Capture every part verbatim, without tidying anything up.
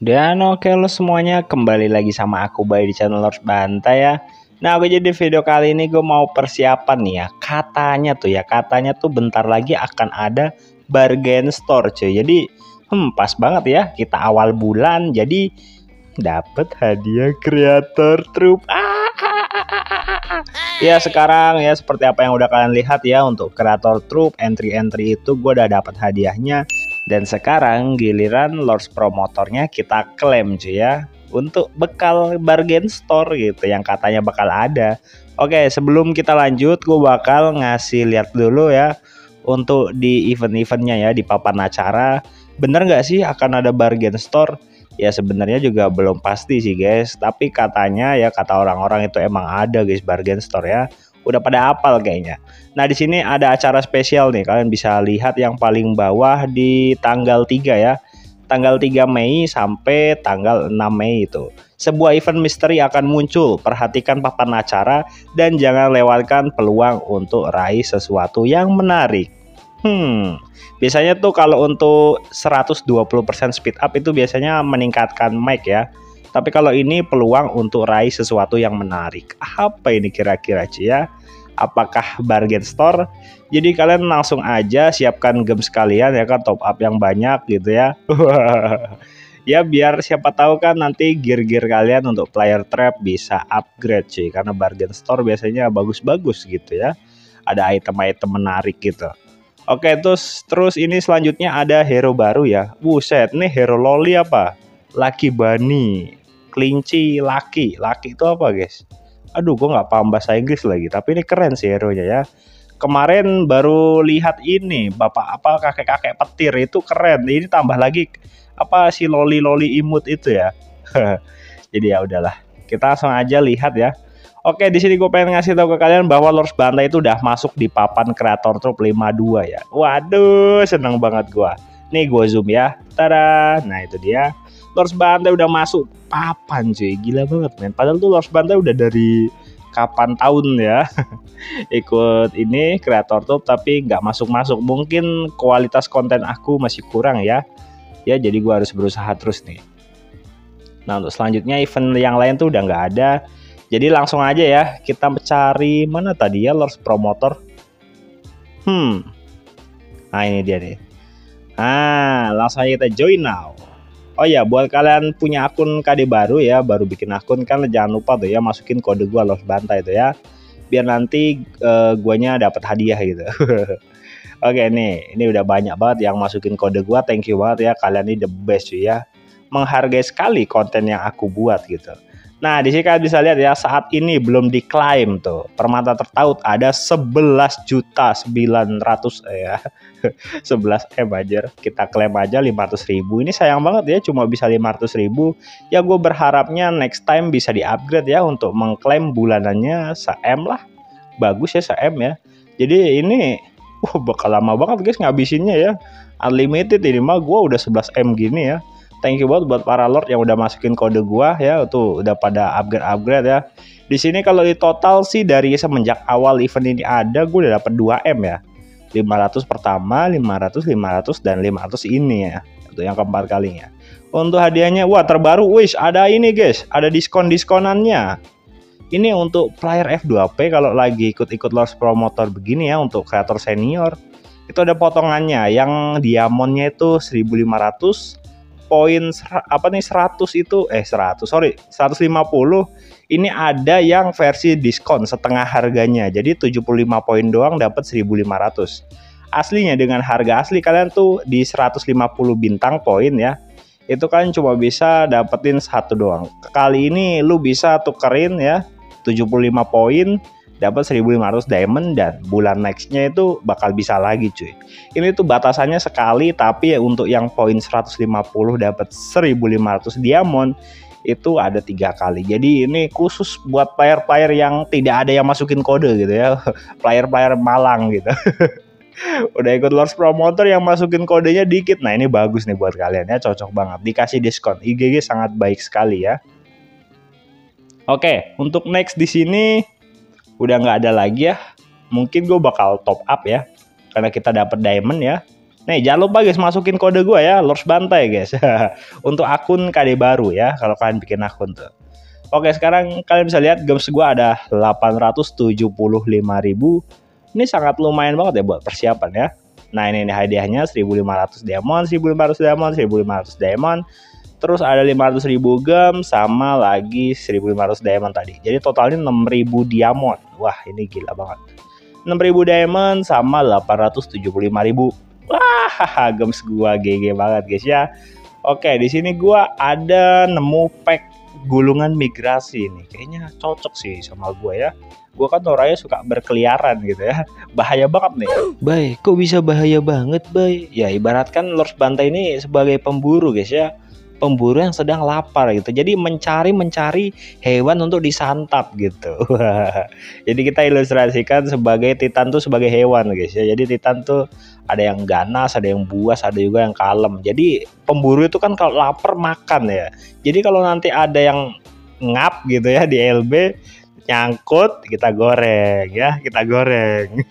Dan oke lo semuanya, kembali lagi sama aku Bay di channel Lors Bantai ya. Nah, aku jadi video kali ini gue mau persiapan nih ya. Katanya tuh ya, katanya tuh bentar lagi akan ada bargain store cuy. Jadi hmm, pas banget ya, kita awal bulan jadi dapat hadiah kreator troop. Ah, ah, ah, ah, ah, ah. Ya sekarang ya seperti apa yang udah kalian lihat ya, untuk kreator troop entry-entry itu gue udah dapat hadiahnya. Dan sekarang giliran Lords Promotornya kita klaim cuy ya, untuk bekal bargain store gitu yang katanya bakal ada. Oke, sebelum kita lanjut gue bakal ngasih lihat dulu ya untuk di event-eventnya ya, di papan acara. Bener nggak sih akan ada bargain store? Ya sebenarnya juga belum pasti sih guys, tapi katanya ya, kata orang-orang itu emang ada guys bargain store ya. Udah pada hafal kayaknya. Nah, di sini ada acara spesial nih. Kalian bisa lihat yang paling bawah di tanggal tiga ya. Tanggal tiga Mei sampai tanggal enam Mei itu. Sebuah event misteri akan muncul. Perhatikan papan acara dan jangan lewatkan peluang untuk raih sesuatu yang menarik. Hmm, biasanya tuh kalau untuk seratus dua puluh persen speed up itu biasanya meningkatkan mic ya. Tapi kalau ini peluang untuk raih sesuatu yang menarik. Apa ini kira-kira Ci ya? Apakah bargain store? Jadi kalian langsung aja siapkan game sekalian ya kan, top up yang banyak gitu ya. Ya biar siapa tahu kan nanti gear-gear kalian untuk player trap bisa upgrade cuy. Karena bargain store biasanya bagus-bagus gitu ya. Ada item-item menarik gitu. Oke, terus terus ini selanjutnya ada hero baru ya. Buset, nih hero loli apa? Lucky Bunny, kelinci laki. Laki itu apa guys? Aduh, gue nggak paham bahasa Inggris lagi. Tapi ini keren sih hero-nya ya. Kemarin baru lihat ini, bapak apa kakek-kakek petir itu keren. Ini tambah lagi apa si loli-loli imut itu ya. Jadi ya udahlah. Kita langsung aja lihat ya. Oke, di sini gue pengen ngasih tahu ke kalian bahwa Lords Bantai itu udah masuk di papan kreator troop lima puluh dua ya. Waduh, seneng banget gue. Nih gue zoom ya. Tada. Nah, itu dia. Lords Bantai udah masuk papan cuy. Gila banget men. Padahal tuh Lords Bantai udah dari kapan tahun ya. Ikut ini kreator troop tapi nggak masuk-masuk. Mungkin kualitas konten aku masih kurang ya. Ya, jadi gue harus berusaha terus nih. Nah, untuk selanjutnya event yang lain tuh udah nggak ada. Jadi langsung aja ya, kita mencari mana tadi ya Lords Promotor. Hmm. Nah, ini dia nih. Nah, langsung aja kita join now. Oh ya, buat kalian punya akun K D baru ya, baru bikin akun kan jangan lupa tuh ya masukin kode gua Lords Bantai itu ya. Biar nanti uh, guanya dapat hadiah gitu. Oke nih, ini udah banyak banget yang masukin kode gua. Thank you banget ya, kalian ini the best cuy ya. Menghargai sekali konten yang aku buat gitu. Nah, di sini kalian bisa lihat ya, saat ini belum diklaim tuh. Permata tertaut ada sebelas juta sembilan ratus ya. sebelas M aja. Kita klaim aja lima ratus ribu. Ini sayang banget ya, cuma bisa lima ratus ribu. Ya gue berharapnya next time bisa di-upgrade ya untuk mengklaim bulanannya se-M lah. Bagus ya se-M ya. Jadi ini wah, bakal lama banget guys ngabisinnya ya. Unlimited ini mah gue udah sebelas M gini ya. Thank you banget buat para lord yang udah masukin kode gua ya, tuh udah pada upgrade-upgrade ya. Di sini kalau di total sih dari semenjak awal event ini ada, gue udah dapat dua M ya. lima ratus pertama, lima ratus, lima ratus dan lima ratus ini ya. Itu yang keempat kalinya. Untuk hadiahnya wah terbaru, wish ada ini guys, ada diskon-diskonannya. Ini untuk player F dua P kalau lagi ikut-ikut Lords Promotor begini ya, untuk kreator senior. Itu ada potongannya yang diamondnya itu seribu lima ratus. Poin apa nih seratus itu eh seratus sorry seratus lima puluh ini ada yang versi diskon setengah harganya, jadi tujuh puluh lima poin doang dapat seribu lima ratus. Aslinya dengan harga asli kalian tuh di seratus lima puluh bintang poin ya, itu kan cuma bisa dapetin satu doang. Kali ini lu bisa tukerin ya tujuh puluh lima poin dapat seribu lima ratus diamond, dan bulan nextnya itu bakal bisa lagi cuy. Ini tuh batasannya sekali, tapi ya untuk yang poin seratus lima puluh dapat seribu lima ratus diamond itu ada tiga kali. Jadi ini khusus buat player-player yang tidak ada yang masukin kode gitu ya. Player-player malang gitu. Udah ikut Lords Promotor yang masukin kodenya dikit. Nah, ini bagus nih buat kalian ya, cocok banget. Dikasih diskon. I G G sangat baik sekali ya. Oke, untuk next di sini udah nggak ada lagi ya. Mungkin gue bakal top up ya, karena kita dapat diamond ya. Nih jangan lupa guys masukin kode gua ya, Lors Bantai guys. Untuk akun K D baru ya, kalau kalian bikin akun tuh. Oke, sekarang kalian bisa lihat games gua ada delapan ratus tujuh puluh lima ribu. Ini sangat lumayan banget ya buat persiapan ya. Nah, ini nih hadiahnya seribu lima ratus diamond, seribu lima ratus diamond, seribu lima ratus diamond. Terus ada lima ratus ribu gem sama lagi seribu lima ratus diamond tadi. Jadi totalnya enam ribu diamond. Wah, ini gila banget. enam ribu diamond sama delapan ratus tujuh puluh lima ribu. Wah, games gua G G banget guys ya. Oke, di sini gua ada nemu pack gulungan migrasi nih. Kayaknya cocok sih sama gua ya. Gua kan orangnya suka berkeliaran gitu ya. Bahaya banget nih. Bay, kok bisa bahaya banget, Bay? Ya ibaratkan Lors Bantai ini sebagai pemburu guys ya. Pemburu yang sedang lapar gitu. Jadi mencari-mencari hewan untuk disantap gitu. Jadi kita ilustrasikan sebagai Titan tuh sebagai hewan guys ya. Jadi Titan tuh ada yang ganas, ada yang buas, ada juga yang kalem. Jadi pemburu itu kan kalau lapar makan ya. Jadi kalau nanti ada yang ngap gitu ya di L B, nyangkut, kita goreng ya, kita goreng.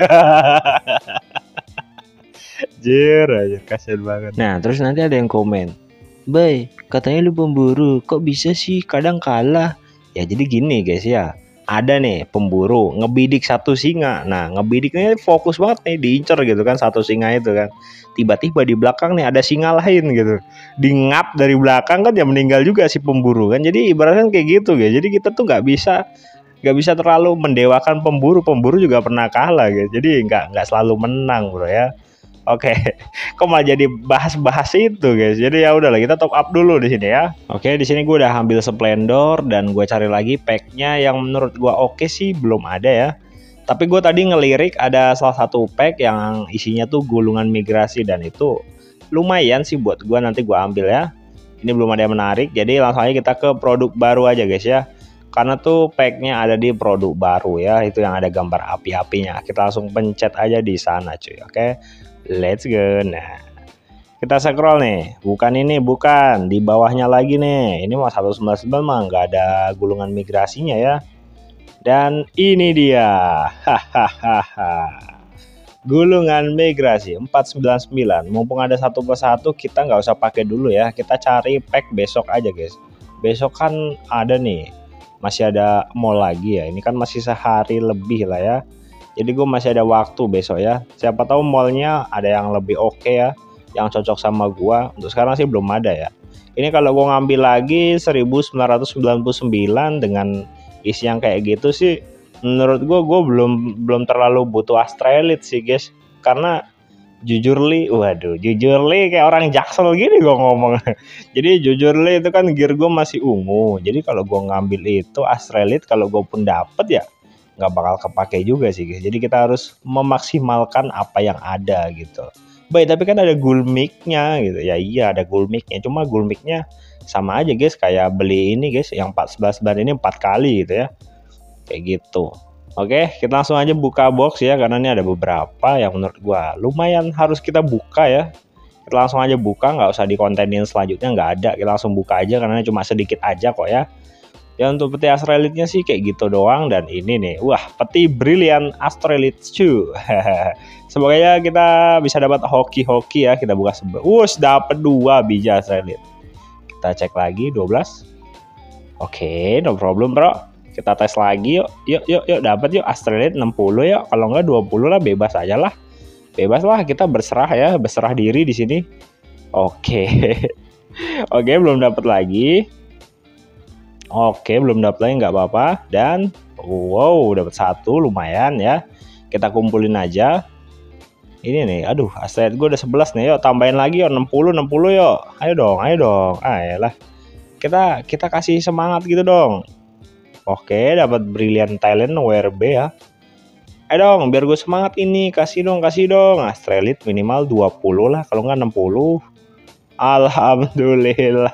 Jir aja, kasian banget. Nah terus nanti ada yang komen, Bay, katanya lu pemburu, kok bisa sih kadang kalah? Ya jadi gini guys ya, ada nih pemburu ngebidik satu singa. Nah ngebidiknya fokus banget nih, diincer gitu kan satu singa itu kan. Tiba-tiba di belakang nih ada singa lain gitu, dingap dari belakang kan ya meninggal juga si pemburu kan. Jadi ibaratnya kayak gitu guys. Jadi kita tuh nggak bisa nggak bisa terlalu mendewakan pemburu. Pemburu juga pernah kalah guys. Jadi nggak nggak selalu menang bro ya. Oke, kok malah jadi bahas-bahas itu guys. Jadi ya udahlah kita top up dulu di sini ya. Oke, di sini gue udah ambil Splendor dan gue cari lagi packnya yang menurut gue oke sih belum ada ya. Tapi gue tadi ngelirik ada salah satu pack yang isinya tuh gulungan migrasi dan itu lumayan sih buat gue, nanti gue ambil ya. Ini belum ada yang menarik, jadi langsung aja kita ke produk baru aja guys ya. Karena tuh packnya ada di produk baru ya, itu yang ada gambar api-apinya. Kita langsung pencet aja di sana cuy. Oke. Let's go. Nah, kita scroll nih, bukan ini, bukan di bawahnya lagi nih. Ini mah seratus sembilan puluh sembilan mah nggak ada gulungan migrasinya ya. Dan ini dia, hahaha, gulungan migrasi empat sembilan sembilan. Mumpung ada satu persatu, kita nggak usah pakai dulu ya. Kita cari pack besok aja guys. Besok kan ada nih, masih ada mall lagi ya. Ini kan masih sehari lebih lah ya. Jadi gue masih ada waktu besok ya. Siapa tahu mallnya ada yang lebih oke okay ya, yang cocok sama gue. Untuk sekarang sih belum ada ya. Ini kalau gue ngambil lagi seribu sembilan ratus sembilan puluh sembilan dengan isi yang kayak gitu sih, menurut gue gue belum belum terlalu butuh Astralite sih guys. Karena jujur li, waduh, jujur li kayak orang jaksel gini gue ngomong. Jadi jujur li itu kan gear gue masih ungu. Jadi kalau gue ngambil itu Astralite, kalau gue pun dapet ya nggak bakal kepake juga sih guys. Jadi kita harus memaksimalkan apa yang ada gitu. Baik, tapi kan ada gulmiknya gitu ya. Iya ada gulmiknya, cuma gulmiknya sama aja guys kayak beli ini guys, yang empat sebelas ban ini empat kali gitu ya, kayak gitu. Oke, kita langsung aja buka box ya, karena ini ada beberapa yang menurut gua lumayan harus kita buka ya. Kita langsung aja buka, nggak usah dikontenin selanjutnya, nggak ada. Kita langsung buka aja karena cuma sedikit aja kok ya. Ya untuk peti Astralite-nya sih kayak gitu doang. Dan ini nih, wah, peti Brilliant Astralite Shoe. Semoga kita bisa dapat hoki-hoki ya. Kita buka sebelah. Us, dapat dua biji Astralite. Kita cek lagi dua belas. Oke, no problem bro. Kita tes lagi yuk. Yuk yuk yuk, dapat yuk Astralite enam puluh ya. Kalau enggak dua puluh lah, bebas aja lah. Bebas lah, kita berserah ya, berserah diri di sini. Oke. Oke, belum dapat lagi. Oke, belum dapat lagi, nggak apa-apa. Dan wow, dapat satu, lumayan ya. Kita kumpulin aja. Ini nih, aduh, Astralite gue udah sebelas nih. Yuk tambahin lagi yuk, enam puluh enam puluh yuk. Ayo dong, ayo dong. Ayolah. Kita kita kasih semangat gitu dong. Oke, dapat Brilliant Talent W R B ya. Ayo dong, biar gue semangat ini. Kasih dong, kasih dong. Astralite minimal dua puluh lah, kalau nggak enam puluh. Alhamdulillah.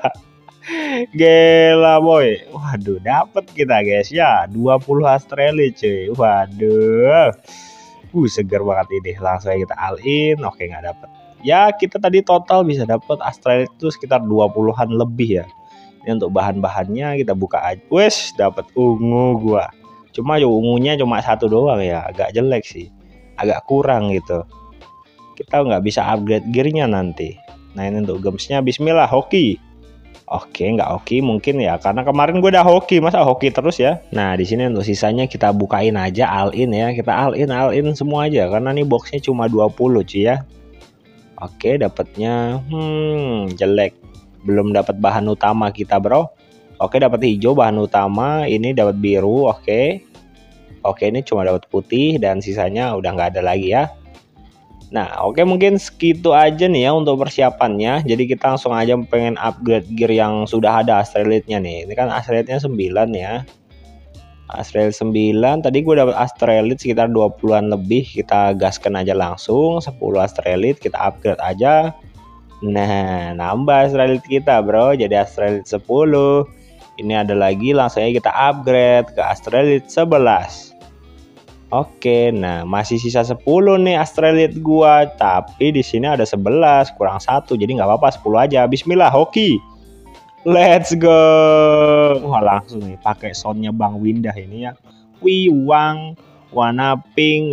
Gila boy. Waduh, dapat kita guys ya, dua puluh Astralite cuy. Waduh. Uh, seger banget ini. Langsung aja kita all in. Oke, nggak dapat. Ya, kita tadi total bisa dapat Astralite itu sekitar dua puluhan lebih ya. Ini untuk bahan-bahannya kita buka aja. Wes, dapat ungu gua. Cuma ungunya cuma satu doang ya, agak jelek sih. Agak kurang gitu. kita nggak bisa upgrade gearnya nanti. Nah ini untuk gemsnya, bismillah, hoki. Oke, nggak hoki mungkin ya, karena kemarin gue udah hoki, masa hoki terus ya. Nah di sini untuk sisanya kita bukain aja, all in ya, kita all in all in semua aja, karena nih boxnya cuma dua puluh cuy ya. Oke, dapatnya hmm jelek, belum dapat bahan utama kita bro. Oke, dapat hijau bahan utama, ini dapat biru. Oke, oke ini cuma dapat putih dan sisanya udah nggak ada lagi ya. Nah oke, mungkin segitu aja nih ya untuk persiapannya. Jadi kita langsung aja pengen upgrade gear yang sudah ada Astralite-nya nih. Ini kan Astralite-nya sembilan ya. Astralite sembilan, tadi gue dapat Astralite sekitar dua puluhan lebih. Kita gaskan aja langsung sepuluh Astralite, kita upgrade aja. Nah nambah Astralite kita bro, jadi Astralite sepuluh. Ini ada lagi, langsung aja kita upgrade ke Astralite sebelas. Oke, nah masih sisa sepuluh nih Astralite gua, tapi di sini ada sebelas, kurang satu, jadi nggak apa-apa, sepuluh aja. Bismillah, hoki. Let's go. Wah, langsung nih pakai soundnya Bang Windah ini ya. Wiwang, warna pink.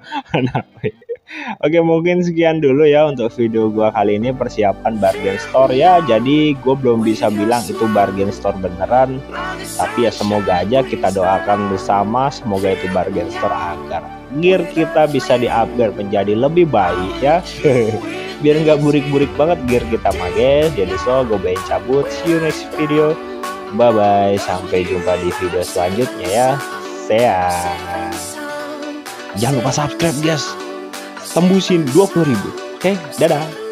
Oke, mungkin sekian dulu ya untuk video gua kali ini, persiapan bargain store ya. Jadi gue belum bisa bilang itu bargain store beneran, tapi ya semoga aja kita doakan bersama, semoga itu bargain store agar gear kita bisa di-upgrade menjadi lebih baik ya. Biar nggak burik-burik banget gear kita mah guys. Jadi so gue bayin cabut, see you next video, bye bye, sampai jumpa di video selanjutnya ya. Sehat, jangan lupa subscribe guys, tembusin dua puluh ribu. Oke, dadah.